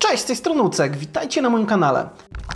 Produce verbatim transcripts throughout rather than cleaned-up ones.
Cześć, z tej strony Ucek, witajcie na moim kanale.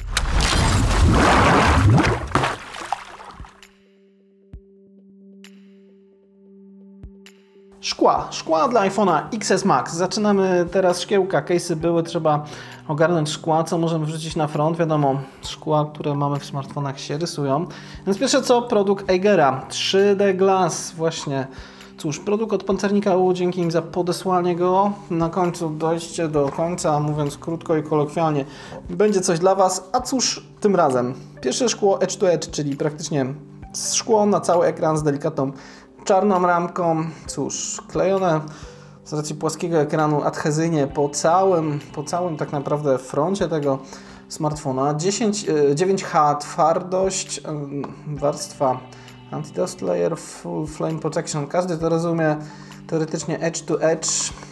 Szkła, szkła dla iPhone'a X S Max. Zaczynamy teraz szkiełka, case'y były, trzeba ogarnąć szkła, co możemy wrzucić na front. Wiadomo, szkła, które mamy w smartfonach się rysują. Więc pierwsze co, produkt Eigera, trzy D Glass, właśnie. Cóż, produkt od pancernika U, dzięki im za podesłanie go. Na końcu dojście do końca, mówiąc krótko i kolokwialnie, będzie coś dla Was. A cóż tym razem? Pierwsze szkło Edge to Edge, czyli praktycznie szkło na cały ekran z delikatną czarną ramką. Cóż, klejone z racji płaskiego ekranu adhezyjnie po całym, po całym tak naprawdę froncie tego smartfona. dziesięć, dziewięć H twardość, warstwa Anti-Dust Layer, Full Flame Protection. Każdy to rozumie. Teoretycznie Edge to Edge.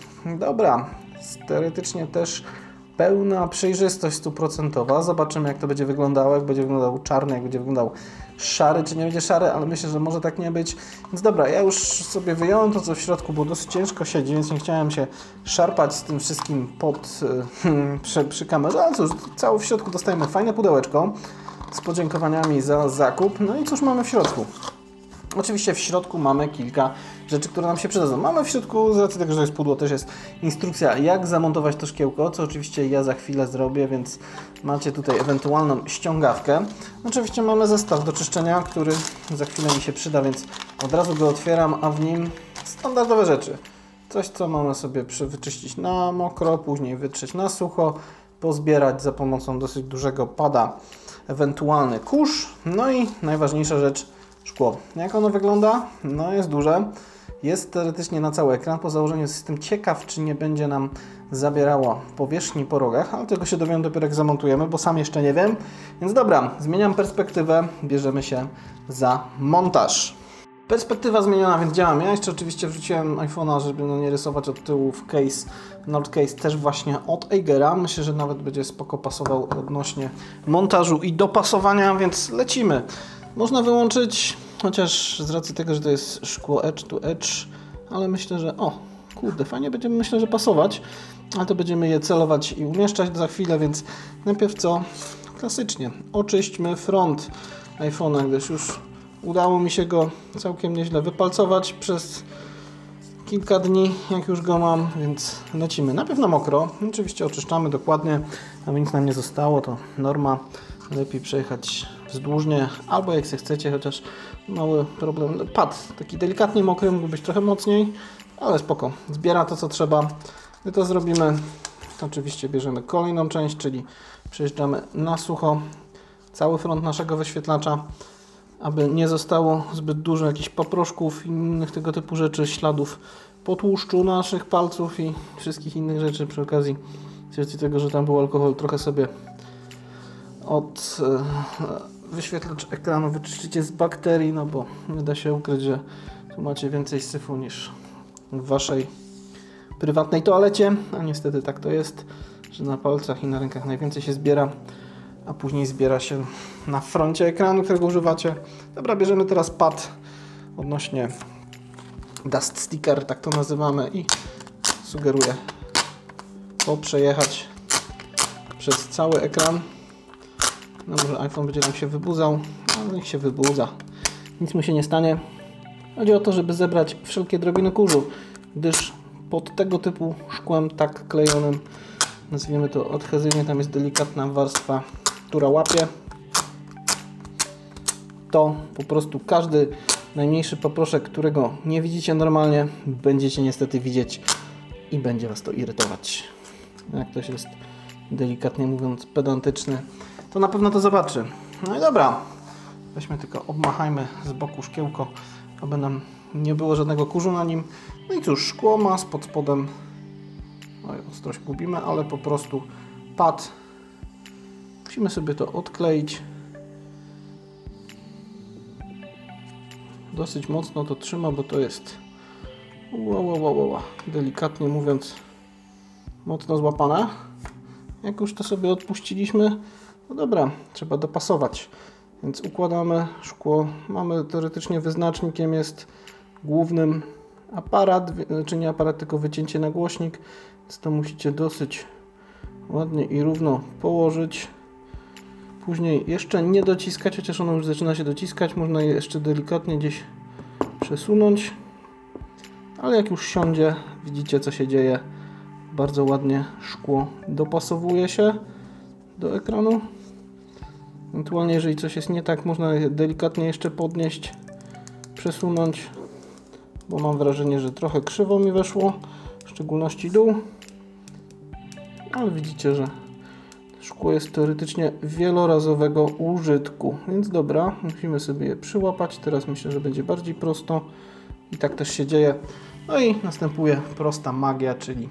Dobra, teoretycznie też pełna przejrzystość stuprocentowa. Zobaczymy, jak to będzie wyglądało, jak będzie wyglądał czarny, jak będzie wyglądał szary, czy nie będzie szary, ale myślę, że może tak nie być. Więc dobra, ja już sobie wyjąłem to, co w środku, bo dosyć ciężko siedzi, więc nie chciałem się szarpać z tym wszystkim pod, yy, przy, przy kamerze. Ale cóż, cały w środku dostajemy fajne pudełeczko z podziękowaniami za zakup. No i cóż mamy w środku? Oczywiście w środku mamy kilka rzeczy, które nam się przydadzą. Mamy w środku, z racji tego, że jest pudło, też jest instrukcja, jak zamontować to szkiełko, co oczywiście ja za chwilę zrobię, więc macie tutaj ewentualną ściągawkę. Oczywiście mamy zestaw do czyszczenia, który za chwilę mi się przyda, więc od razu go otwieram, a w nim standardowe rzeczy. Coś, co mamy sobie wyczyścić na mokro, później wytrzeć na sucho, pozbierać za pomocą dosyć dużego pada ewentualny kurz. No i najważniejsza rzecz, szkło. Jak ono wygląda? No jest duże. Jest teoretycznie na cały ekran. Po założeniu jestem ciekaw, czy nie będzie nam zabierało powierzchni po rogach, ale tego się dowiem dopiero jak zamontujemy, bo sam jeszcze nie wiem. Więc dobra, zmieniam perspektywę, bierzemy się za montaż. Perspektywa zmieniona, więc działam. Ja jeszcze oczywiście wrzuciłem iPhone'a, żeby no nie rysować od tyłu w case, Nord Case też właśnie od Eigera. Myślę, że nawet będzie spoko pasował odnośnie montażu i dopasowania, więc lecimy. Można wyłączyć, chociaż z racji tego, że to jest szkło Edge to Edge, ale myślę, że o, kurde, fajnie będzie, myślę, że pasować, ale to będziemy je celować i umieszczać za chwilę, więc najpierw co? Klasycznie, oczyśćmy front iPhone'a, gdyż już udało mi się go całkiem nieźle wypalcować przez kilka dni, jak już go mam, więc lecimy. Najpierw na mokro, oczywiście oczyszczamy dokładnie, a nic nam nie zostało, to norma. Lepiej przejechać wzdłużnie, albo jak się chcecie, chociaż mały problem. Pad taki delikatnie mokry, mógł być trochę mocniej, ale spoko. Zbiera to, co trzeba. Gdy to zrobimy, to oczywiście bierzemy kolejną część, czyli przejeżdżamy na sucho cały front naszego wyświetlacza, aby nie zostało zbyt dużo jakichś paproszków i innych tego typu rzeczy, śladów po tłuszczu naszych palców i wszystkich innych rzeczy przy okazji. Z racji tego, że tam był alkohol, trochę sobie od e, wyświetlacz ekranu wyczyścicie z bakterii, no bo nie da się ukryć, że tu macie więcej syfu niż w Waszej prywatnej toalecie, a niestety tak to jest, że na palcach i na rękach najwięcej się zbiera, a później zbiera się na froncie ekranu, którego używacie. Dobra, bierzemy teraz pad odnośnie Dust Sticker, tak to nazywamy, i sugeruję poprzejechać przez cały ekran. No może iPhone będzie nam się wybudzał, ale niech się wybudza. Nic mu się nie stanie. Chodzi o to, żeby zebrać wszelkie drobiny kurzu, gdyż pod tego typu szkłem tak klejonym, nazwijmy to adhezyjnie, tam jest delikatna warstwa, która łapie. To po prostu każdy najmniejszy paproszek, którego nie widzicie normalnie, będziecie niestety widzieć i będzie Was to irytować. Jak ktoś jest, delikatnie mówiąc, pedantyczny, to na pewno to zobaczy. No i dobra, weźmy tylko, obmachajmy z boku szkiełko, aby nam nie było żadnego kurzu na nim. No i cóż, szkło ma pod spodem, oj, ostrość gubimy, ale po prostu pad. Musimy sobie to odkleić. Dosyć mocno to trzyma, bo to jest ła, ła, ła, ła, delikatnie mówiąc mocno złapane. Jak już to sobie odpuściliśmy, no dobra, trzeba dopasować. Więc układamy szkło. Mamy teoretycznie wyznacznikiem jest głównym aparat, czy nie aparat, tylko wycięcie na głośnik. Więc to musicie dosyć ładnie i równo położyć. Później jeszcze nie dociskać, chociaż ono już zaczyna się dociskać. Można je jeszcze delikatnie gdzieś przesunąć. Ale jak już siądzie, widzicie co się dzieje. Bardzo ładnie szkło dopasowuje się do ekranu. Ewentualnie jeżeli coś jest nie tak, można je delikatnie jeszcze podnieść, przesunąć, bo mam wrażenie, że trochę krzywo mi weszło, w szczególności dół. Ale widzicie, że szkło jest teoretycznie wielorazowego użytku, więc dobra, musimy sobie je przyłapać. Teraz myślę, że będzie bardziej prosto i tak też się dzieje. No i następuje prosta magia, czyli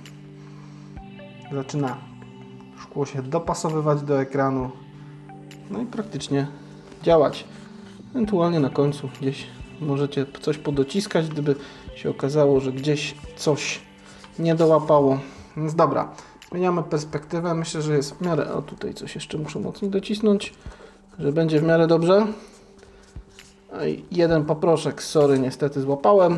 zaczyna szkło się dopasowywać do ekranu, no i praktycznie działać. Ewentualnie na końcu gdzieś możecie coś podociskać, gdyby się okazało, że gdzieś coś nie dołapało. Więc dobra, zmieniamy perspektywę. Myślę, że jest w miarę... O, tutaj coś jeszcze muszę mocniej docisnąć, że będzie w miarę dobrze. No i jeden paproszek, sorry, niestety złapałem,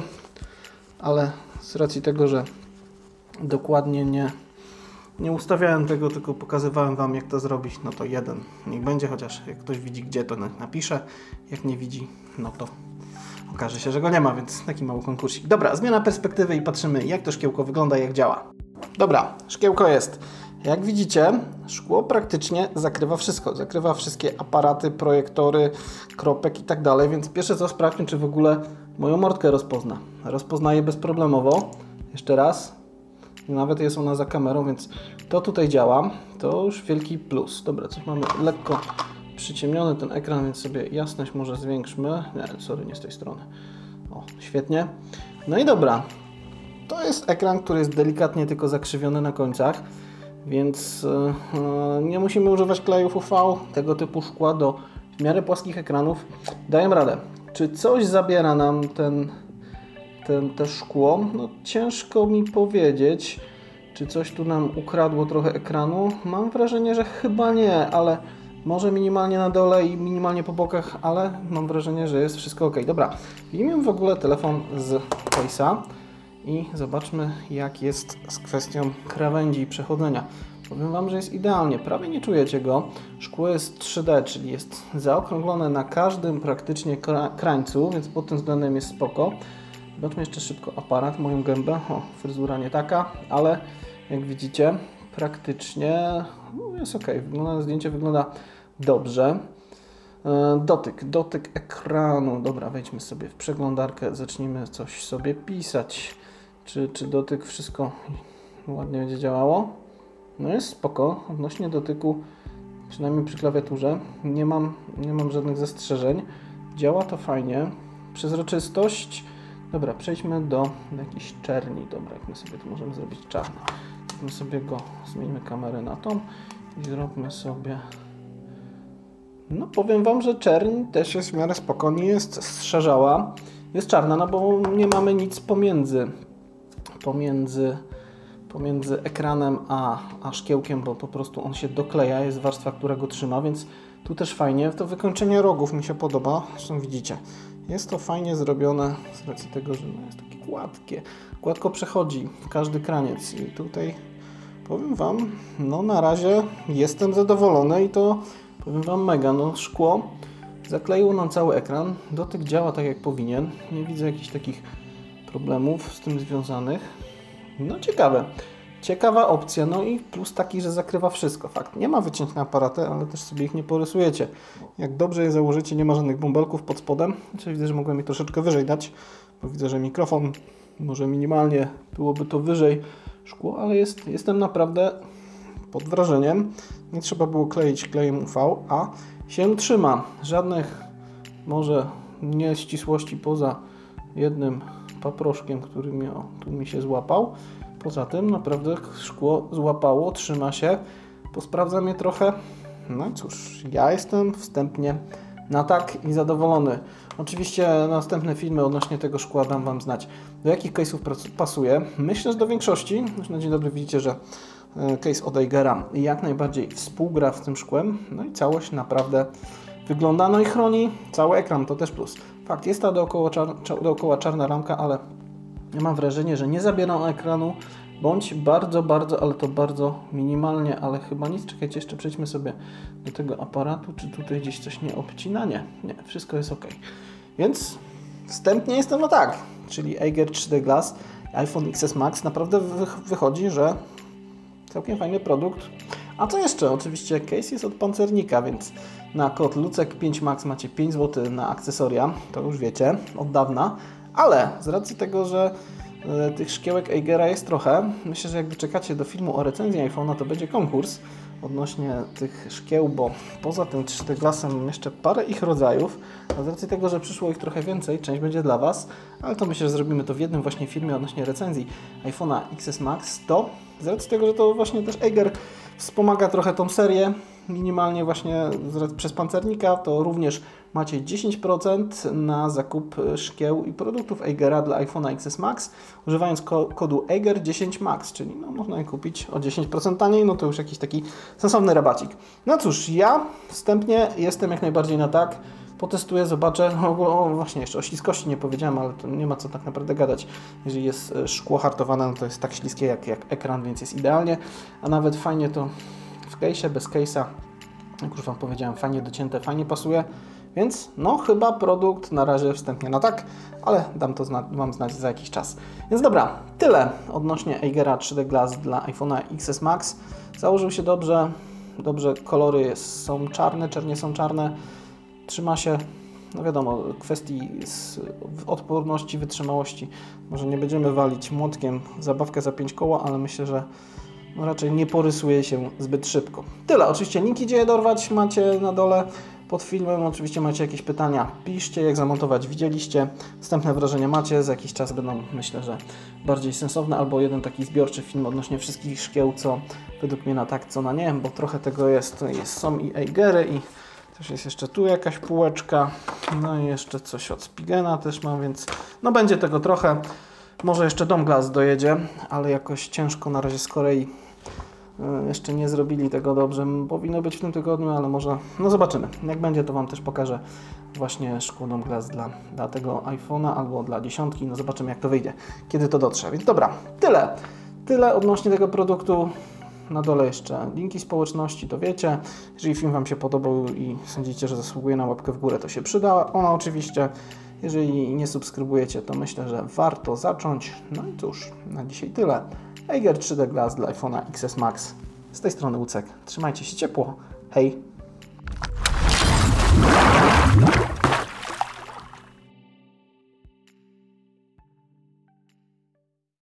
ale z racji tego, że dokładnie nie, nie ustawiałem tego, tylko pokazywałem Wam, jak to zrobić, no to jeden niech będzie, chociaż jak ktoś widzi gdzie, to napisze, jak nie widzi, no to okaże się, że go nie ma, więc taki mały konkursik. Dobra, zmiana perspektywy i patrzymy, jak to szkiełko wygląda i jak działa. Dobra, szkiełko jest. Jak widzicie, szkło praktycznie zakrywa wszystko. Zakrywa wszystkie aparaty, projektory, kropek i tak dalej, więc pierwsze co, sprawdźmy, czy w ogóle moją mordkę rozpozna. Rozpoznaje bezproblemowo. Jeszcze raz. Nawet jest ona za kamerą, więc to tutaj działa. To już wielki plus. Dobra, coś mamy lekko przyciemniony ten ekran, więc sobie jasność może zwiększmy. Nie, sorry, nie z tej strony. O, świetnie. No i dobra. To jest ekran, który jest delikatnie tylko zakrzywiony na końcach, więc yy, nie musimy używać klejów U V, tego typu szkła do w miarę płaskich ekranów. Daję radę. Czy coś zabiera nam ten, ten, te szkło? No ciężko mi powiedzieć. Czy coś tu nam ukradło trochę ekranu? Mam wrażenie, że chyba nie, ale może minimalnie na dole i minimalnie po bokach, ale mam wrażenie, że jest wszystko ok. Dobra, wyjmijmy w ogóle telefon z case'a i zobaczmy, jak jest z kwestią krawędzi i przechodzenia. Powiem Wam, że jest idealnie, prawie nie czujecie go. Szkło jest trzy D, czyli jest zaokrąglone na każdym praktycznie krańcu, więc pod tym względem jest spoko. Zobaczmy jeszcze szybko aparat, moją gębę. O, fryzura nie taka, ale jak widzicie, praktycznie no jest ok. Wygląda, zdjęcie wygląda dobrze. Dotyk, dotyk ekranu. Dobra, wejdźmy sobie w przeglądarkę, zacznijmy coś sobie pisać. Czy, czy dotyk wszystko ładnie będzie działało? No jest spoko. Odnośnie dotyku, przynajmniej przy klawiaturze, nie mam, nie mam żadnych zastrzeżeń. Działa to fajnie. Przezroczystość. Dobra, przejdźmy do jakiejś czerni. Dobra, jak my sobie tu możemy zrobić czarny. My sobie go, zmieńmy kamerę na tą i zróbmy sobie... No powiem Wam, że czerń też jest w miarę spoko, nie jest zszarzała. Jest czarna, no bo nie mamy nic pomiędzy pomiędzy, pomiędzy ekranem a, a szkiełkiem, bo po prostu on się dokleja, jest warstwa, która go trzyma, więc tu też fajnie. To wykończenie rogów mi się podoba, zresztą widzicie. Jest to fajnie zrobione z racji tego, że no jest takie gładkie. Gładko przechodzi każdy kraniec i tutaj powiem Wam, no na razie jestem zadowolony i to powiem Wam mega, no szkło zakleiło nam cały ekran, dotyk działa tak jak powinien, nie widzę jakichś takich problemów z tym związanych. No ciekawe, ciekawa opcja, no i plus taki, że zakrywa wszystko. Fakt, nie ma wycięć na aparaty, ale też sobie ich nie porysujecie. Jak dobrze je założycie, nie ma żadnych bąbelków pod spodem. Znaczy, widzę, że mogłem je troszeczkę wyżej dać, bo widzę, że mikrofon może minimalnie byłoby to wyżej szkło, ale jest, jestem naprawdę pod wrażeniem. Nie trzeba było kleić klejem U V, a się trzyma. Żadnych może nieścisłości poza jednym paproszkiem, który mi, o, tu mi się złapał. Poza tym naprawdę szkło złapało, trzyma się. Posprawdzam je trochę. No i cóż, ja jestem wstępnie na tak i zadowolony. Oczywiście następne filmy odnośnie tego szkła dam Wam znać, do jakich case'ów pasuje. Myślę, że do większości. Już na dzień dobry widzicie, że case od Eigera jak najbardziej współgra z tym szkłem. No i całość naprawdę wygląda, no i chroni cały ekran, to też plus. Fakt, jest ta dookoła, czar dookoła czarna ramka, ale ja mam wrażenie, że nie zabiera ekranu, bądź bardzo, bardzo, ale to bardzo minimalnie, ale chyba nic. Czekajcie, jeszcze przejdźmy sobie do tego aparatu, czy tutaj gdzieś coś nie obcina? Nie, nie, wszystko jest ok. Więc wstępnie jestem no tak, czyli Eiger trzy D Glass, iPhone X S Max, naprawdę wychodzi, że całkiem fajny produkt. A co jeszcze? Oczywiście case jest od pancernika, więc na kod Lucek pięć Max macie pięć złotych na akcesoria, to już wiecie, od dawna, ale z racji tego, że e, tych szkiełek Eigera jest trochę, myślę, że jak doczekacie do filmu o recenzji iPhone'a, to będzie konkurs odnośnie tych szkieł, bo poza tym trzy D Glassem mam jeszcze parę ich rodzajów, a z racji tego, że przyszło ich trochę więcej, część będzie dla Was, ale to myślę, że zrobimy to w jednym właśnie filmie odnośnie recenzji iPhone'a X S Max, to z racji tego, że to właśnie też Eiger wspomaga trochę tą serię, minimalnie właśnie przez pancernika, to również macie dziesięć procent na zakup szkieł i produktów Eigera dla iPhone'a X S Max, używając ko kodu Eiger dziesięć Max, czyli no, można je kupić o dziesięć procent taniej, no to już jakiś taki sensowny rabacik. No cóż, ja wstępnie jestem jak najbardziej na tak, potestuję, zobaczę, o, o właśnie jeszcze o śliskości nie powiedziałem, ale to nie ma co tak naprawdę gadać. Jeżeli jest szkło hartowane, no to jest tak śliskie jak, jak ekran, więc jest idealnie, a nawet fajnie to w case'ie, bez case'a, jak już Wam powiedziałem, fajnie docięte, fajnie pasuje, więc no chyba produkt na razie wstępnie na tak, ale dam to zna Wam znać za jakiś czas. Więc dobra, tyle odnośnie Eigera trzy D Glass dla iPhone'a X S Max. Założył się dobrze, dobrze kolory jest, są czarne, czernie są czarne, trzyma się, no wiadomo, kwestii z odporności, wytrzymałości. Może nie będziemy walić młotkiem zabawkę za pięć koła, ale myślę, że no raczej nie porysuje się zbyt szybko. Tyle. Oczywiście linki, gdzie je dorwać, macie na dole pod filmem. Oczywiście macie jakieś pytania, piszcie, jak zamontować widzieliście. Wstępne wrażenia macie, za jakiś czas będą, myślę, że bardziej sensowne, albo jeden taki zbiorczy film odnośnie wszystkich szkieł, co według mnie na tak, co na nie, bo trochę tego jest. jest są i Eigery, i też jest jeszcze tu jakaś półeczka, no i jeszcze coś od Spigena też mam, więc no będzie tego trochę. Może jeszcze Dom Glass dojedzie, ale jakoś ciężko na razie z Korei. Jeszcze nie zrobili tego dobrze. Powinno być w tym tygodniu, ale może... No zobaczymy. Jak będzie, to Wam też pokażę właśnie szkło Dom Glass dla, dla tego iPhone'a albo dla dziesiątki. No zobaczymy, jak to wyjdzie, kiedy to dotrze. Więc dobra, tyle. Tyle odnośnie tego produktu. Na dole jeszcze linki społeczności, to wiecie. Jeżeli film Wam się podobał i sądzicie, że zasługuje na łapkę w górę, to się przyda ona oczywiście. Jeżeli nie subskrybujecie, to myślę, że warto zacząć. No i cóż, na dzisiaj tyle. Eiger trzy D Glass dla iPhone'a X S Max. Z tej strony Łucek. Trzymajcie się ciepło. Hej!